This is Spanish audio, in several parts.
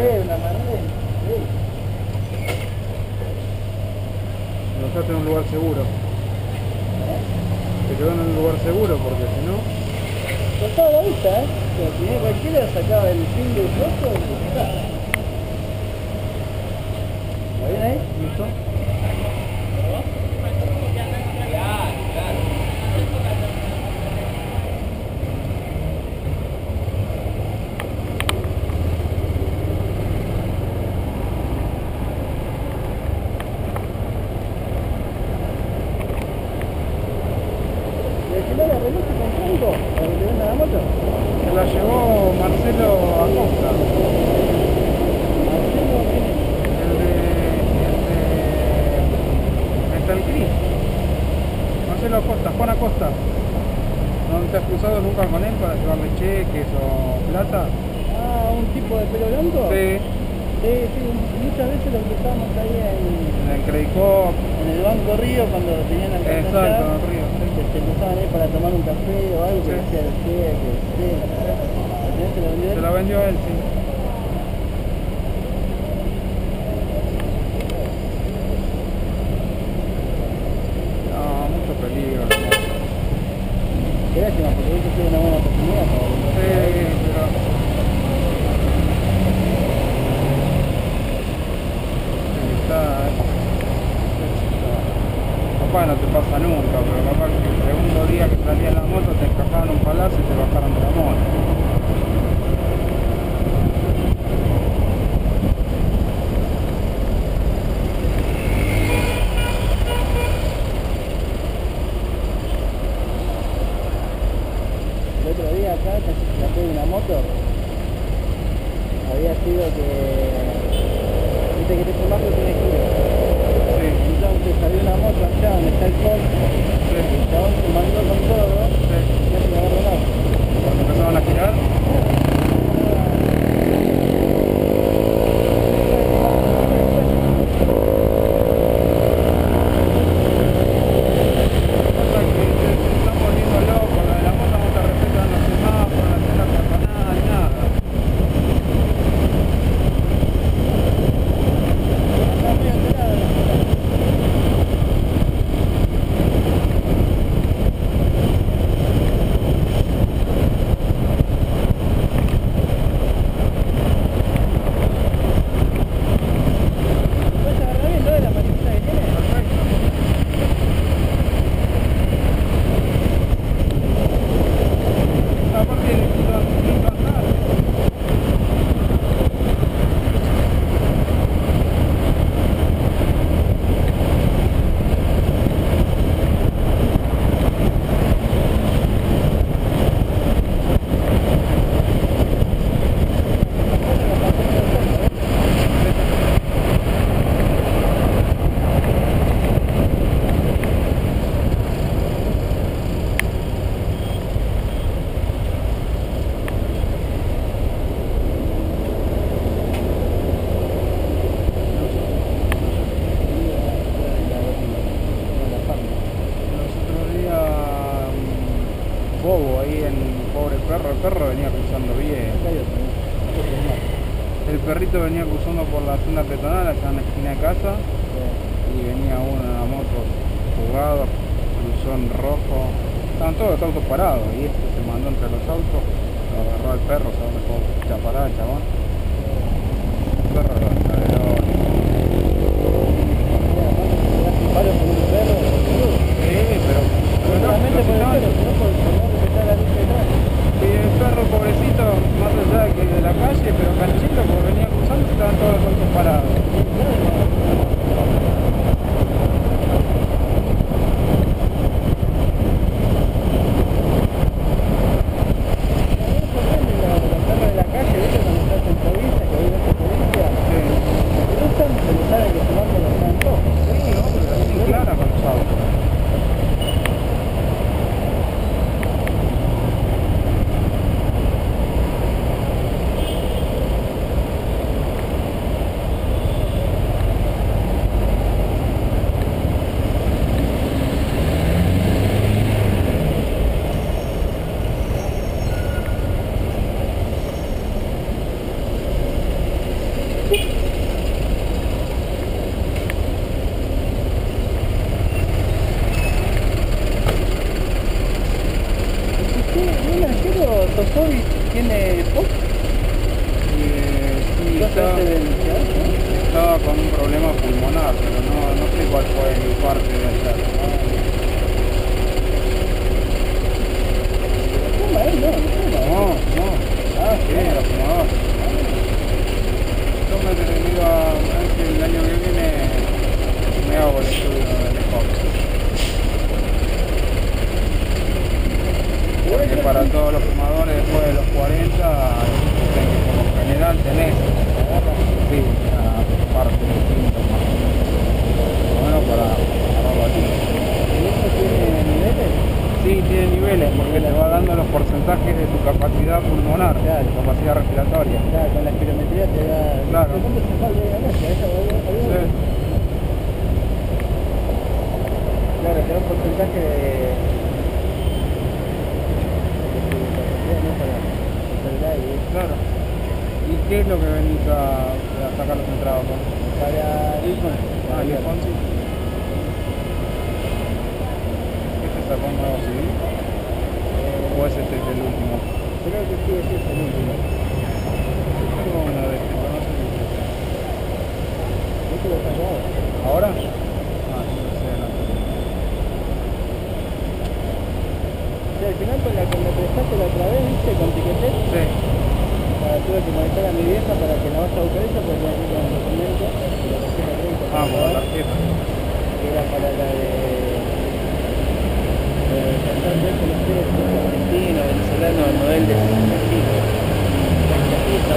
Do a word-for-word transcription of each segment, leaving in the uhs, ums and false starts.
una manera. Lo dejaste en un lugar seguro. Te quedó en un lugar seguro porque si no... Cortaba la vista, ¿eh? Que al final cualquiera sacaba el fin del costo y lo quitaba. ¿Está bien ahí? ¿Listo? ¿Le la reloj con Franco? ¿Para que te venda la moto? Se la llevó Marcelo Acosta. Marcelo, ¿quién es? El de... el de... Metal Gris. Marcelo Acosta, Juan Acosta. ¿No te has cruzado nunca con él para llevarle cheques o plata? Ah, ¿un tipo de pelo blanco? Sí. Sí, sí, muchas veces lo cruzamos ahí en, En el Credit Corp. en el Banco Río cuando tenían el Exacto, en el Río. Sí. que se cruzaban ahí para tomar un café o algo, que Sí. decía el cheque, sí. ¿Al final se lo vendió él? Se la vendió a él, sí. No, mucho peligro. ¿No? Qué lástima, porque hubiese sido una buena oportunidad para volver. Sí, pero... Está... Capaz no te pasa nunca, pero capaz que el segundo día que salía en la moto te encajaban un palazo y te bajaron de la moto. El otro día acá, casi se sacó de una moto, había sido que... Viste que este barrio tiene giro. Sí, Entonces salió una moto allá donde está el port, sí, el chabón se mandó con todo, sí. y ya se lo agarró nada. Cuando empezaban a girar, pasa que se, se están volviendo locos, lo de la moto no te respetan los semáforos, la tela peatonal, nada. Está muy alterada la moto. ¿Puedes agarrar bien lo de la maquinita que tiene? Perfecto. Aparte, no, no pasa nada. Los otros días, mm, Bobo ahí en pobre perro, el perro venía cruzando bien. Acá hay otro, ¿no? Acá hay otro más. El perrito venía cruzando por la zona peatonal allá en la esquina de casa y venía uno en la moto jugado, cruzó en rojo. Estaban todos los autos parados y este se mandó entre los autos, lo agarró al perro, se lo dejó chaparada el chabón. El perro lo encadenó. Paro por un perro, boludo. Sí, pero... pero no, Solamente los por el estaban- perro, sino por por no respetar la luz de atrás. Y el perro pobrecito, más allá de que de la calle, pero canchito, porque venía cruzando y estaban todos los autos parados. Los perros de la calle, ¿viste? Cuando estás en estaba, se denunció? estaba con un problema pulmonar, pero no, no sé cuál fue el parte de ayer. ¿Fuma él? No, no fuma. No, no. Ah, sí, era fumador. Yo me he tenido a ver si el año que viene me hago el estudio del E P O C. Porque para todos los fumadores después de los cuarenta, por lo general tenés, sí, una parte de síntomas. Por lo menos para agarrarlo aquí. ¿Y eso tiene niveles? Sí, tiene niveles porque te va dando los porcentajes de tu capacidad pulmonar, Claro. tu capacidad respiratoria. Claro, con la espirometría te da... Claro. ¿Cuánto se falta de ganancia? ¿Esa había- había- Sí. Claro, te da un porcentaje de... de tu capacidad, ¿no? Para para el aire. Claro. ¿Y qué es lo que venís a, a sacar los entrados? ¿No? Para Bitcoin. Ah, el Fonsi. ¿Qué se sacó un nuevo C D? ¿O es este el último? Creo que sí, ese es el último. Tengo uno de este, pero no sé si es este. ¿Este lo sacó ahora? ¿Ahora? Ah, sí, no sé, no sé. O sea, al final con la que me prestaste la otra vez, ¿viste? Con Tiqueté, Sí. para, tuve que molestar a mi vieja para que la vaya a buscar esa porque tenía que ir con el documento de la tarjeta de crédito. Ah, por la tarjeta. Que era para la de... de cantante este, no sé, si es argentino, venezolano, Noel de México. Aquí está.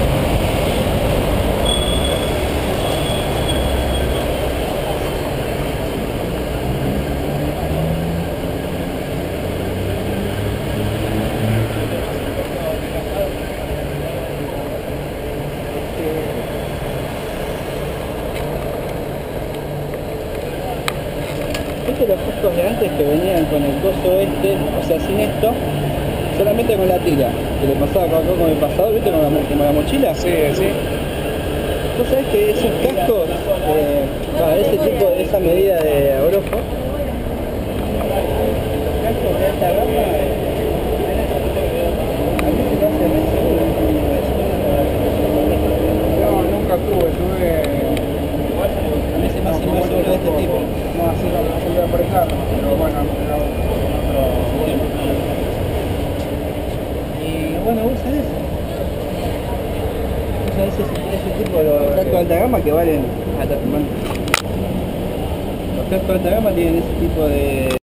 ¿Viste los cascos de antes que venían con el coso este, o sea, sin esto, solamente con la tira? Que le pasaba acá con el pasador, ¿viste? Con la, mo- como la mochila. Sí, sí. ¿Vos sabés que esos cascos, eh, para ese tipo, de esa medida de abrojo, los cascos de alta gama, eh, a mí se me hace re seguro, No, nunca tuve, tuve... a mí se me hace más seguro de este tipo. No, así no se voy a apretar, pero bueno, pero con otro... Y bueno, usa eso. Usa ese, ese tipo de los cascos de alta gama que valen hasta... Los cascos de alta gama tienen ese tipo de...